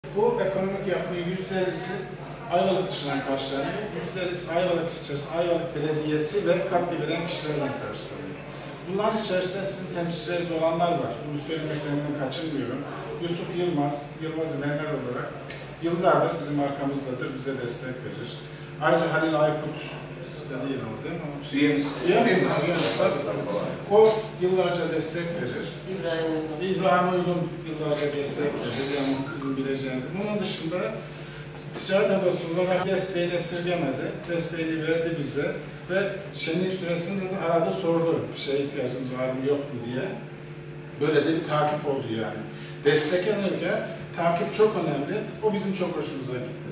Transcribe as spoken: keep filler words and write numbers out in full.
Bu ekonomik yapının yüzde ellisi Ayvalık dışından karşılanıyor. yüzde ellisi Ayvalık ilçesi, Ayvalık Belediyesi ve katkı veren kişilerden karşılanıyor. Bunların içerisinde sizin temsilcileriniz olanlar var. Bunu söylemeklerimden kaçınmıyorum. Yusuf Yılmaz, Yılmaz İmermer olarak yıllardır bizim arkamızdadır, bize destek verir. Ayrıca Halil Aykut, sizde değil ama değil mi? Üyemiz. Üyemiz. O yıllarca destek verir. İbrahim Uygun. İbrahim Uygun yıllarca destek verir. Yani sizin bileceğiniz. Bunun dışında ticaret odası olarak desteğini esirgemedi. Desteğini verdi bize. Ve şenlik süresinde de aradı sordu. Bir şeye ihtiyacınız var mı yok mu diye. Böyle de bir takip oldu yani. Destek alırken takip çok önemli. O bizim çok hoşumuza gitti.